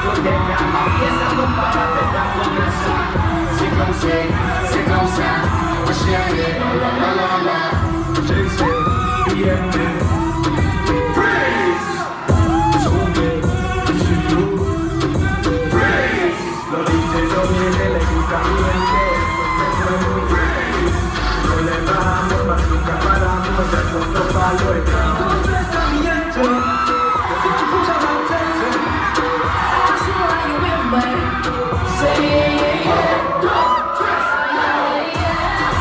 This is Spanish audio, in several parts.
discoteca, la fiesta no para de comenzar. C'est comme ça, ma chérie, la la la la. J.C. BMB Freeze. Zombie, Shifu Freeze. Los DJs no vienen, les gusta mi gente. Freeze. No le bajamos, más nunca paramos, ya son dos palos y todo está viento. Escucha la atención. I see how you win, babe. Say yeah, yeah, yeah. Dos, tres, yeah, yeah.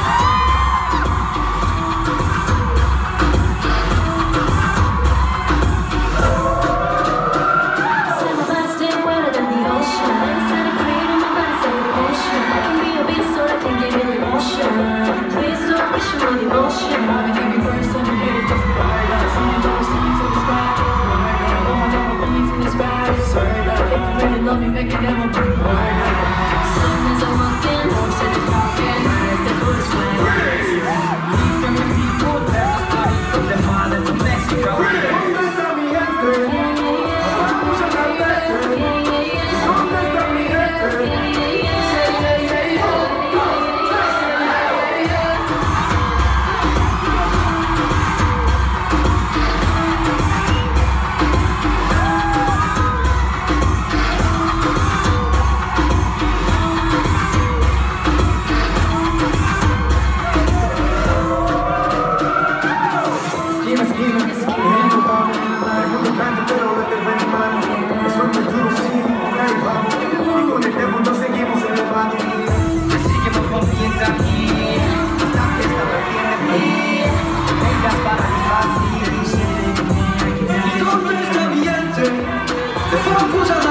Say my body's still wetter than the ocean. Inside a cradle, my body's like an ocean. I can be a beast, so I can give you emotion. Please don't push me with emotion. I've been thinking first, and you hit it just right. I see you don't see you, so it's bad. I know my beats in this bad. Sorry that if you really love me, make it never be hard. Some as I'm walking, more said it talking. The hood is flying. These coming people, that's a party from the mall to Mexico. ¿Dónde está mi gente? Escucha la gente. ¿Dónde está mi gente? Say yeah, yeah, yeah. Dos, tres, yeah, yeah, yeah. Esquina, esquina, vamos. El mundo canta, pero lo tengo en mano. Eso es muy duro, sí, ahí vamos. Y con el tiempo nos seguimos elevando. Así que me confianza aquí. Esta fiesta me tiene feliz. Vengas para mi fácil. ¿Y dónde está mi gente? De todo